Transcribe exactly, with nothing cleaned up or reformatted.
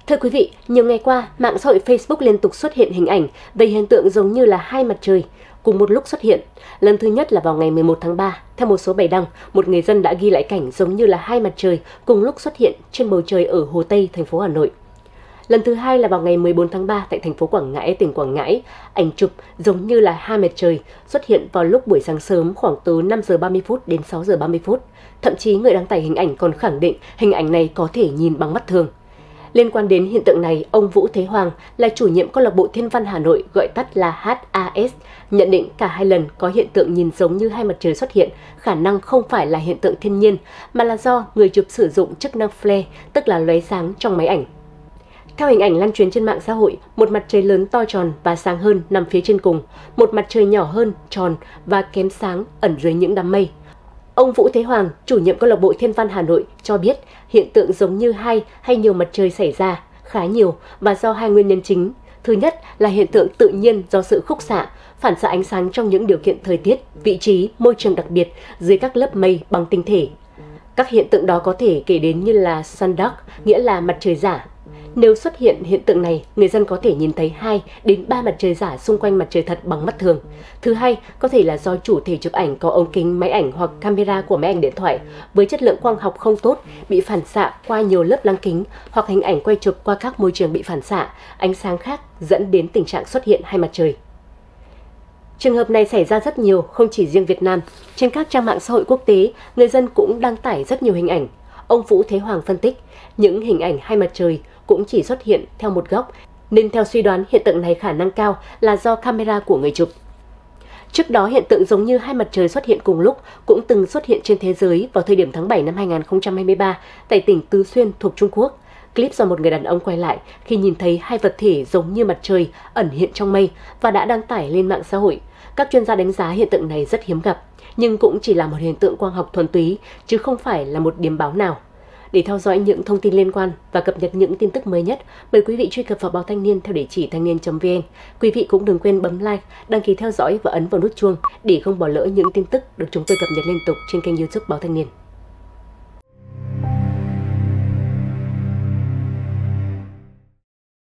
Thưa quý vị, nhiều ngày qua, mạng xã hội Facebook liên tục xuất hiện hình ảnh về hiện tượng giống như là hai mặt trời cùng một lúc xuất hiện. Lần thứ nhất là vào ngày mười một tháng ba, theo một số bài đăng, một người dân đã ghi lại cảnh giống như là hai mặt trời cùng lúc xuất hiện trên bầu trời ở Hồ Tây, thành phố Hà Nội. Lần thứ hai là vào ngày mười bốn tháng ba tại thành phố Quảng Ngãi, tỉnh Quảng Ngãi, ảnh chụp giống như là hai mặt trời xuất hiện vào lúc buổi sáng sớm khoảng từ năm giờ ba mươi phút đến sáu giờ ba mươi phút. Thậm chí người đăng tải hình ảnh còn khẳng định hình ảnh này có thể nhìn bằng mắt thường. Liên quan đến hiện tượng này, ông Vũ Thế Hoàng là chủ nhiệm câu lạc bộ Thiên văn Hà Nội, gọi tắt là H A S, nhận định cả hai lần có hiện tượng nhìn giống như hai mặt trời xuất hiện, khả năng không phải là hiện tượng thiên nhiên, mà là do người chụp sử dụng chức năng flare, tức là lóe sáng trong máy ảnh. Theo hình ảnh lan truyền trên mạng xã hội, một mặt trời lớn to tròn và sáng hơn nằm phía trên cùng, một mặt trời nhỏ hơn, tròn và kém sáng ẩn dưới những đám mây. Ông Vũ Thế Hoàng, chủ nhiệm câu lạc bộ Thiên văn Hà Nội cho biết hiện tượng giống như hai hay nhiều mặt trời xảy ra khá nhiều và do hai nguyên nhân chính. Thứ nhất là hiện tượng tự nhiên do sự khúc xạ, phản xạ ánh sáng trong những điều kiện thời tiết, vị trí, môi trường đặc biệt dưới các lớp mây bằng tinh thể. Các hiện tượng đó có thể kể đến như là sun dark, nghĩa là mặt trời giả. Nếu xuất hiện hiện tượng này, người dân có thể nhìn thấy hai đến ba mặt trời giả xung quanh mặt trời thật bằng mắt thường. Thứ hai, có thể là do chủ thể chụp ảnh có ống kính máy ảnh hoặc camera của máy ảnh điện thoại với chất lượng quang học không tốt, bị phản xạ qua nhiều lớp lăng kính, hoặc hình ảnh quay chụp qua các môi trường bị phản xạ, ánh sáng khác dẫn đến tình trạng xuất hiện hai mặt trời. Trường hợp này xảy ra rất nhiều, không chỉ riêng Việt Nam. Trên các trang mạng xã hội quốc tế, người dân cũng đăng tải rất nhiều hình ảnh. Ông Vũ Thế Hoàng phân tích, những hình ảnh hai mặt trời cũng chỉ xuất hiện theo một góc, nên theo suy đoán hiện tượng này khả năng cao là do camera của người chụp. Trước đó, hiện tượng giống như hai mặt trời xuất hiện cùng lúc cũng từng xuất hiện trên thế giới vào thời điểm tháng bảy năm hai nghìn không trăm hai mươi ba tại tỉnh Tứ Xuyên thuộc Trung Quốc. Clip do một người đàn ông quay lại khi nhìn thấy hai vật thể giống như mặt trời ẩn hiện trong mây và đã đăng tải lên mạng xã hội. Các chuyên gia đánh giá hiện tượng này rất hiếm gặp, nhưng cũng chỉ là một hiện tượng quang học thuần túy, chứ không phải là một điểm báo nào. Để theo dõi những thông tin liên quan và cập nhật những tin tức mới nhất, mời quý vị truy cập vào Báo Thanh Niên theo địa chỉ thanh niên chấm vn. Quý vị cũng đừng quên bấm like, đăng ký theo dõi và ấn vào nút chuông để không bỏ lỡ những tin tức được chúng tôi cập nhật liên tục trên kênh YouTube Báo Thanh Niên.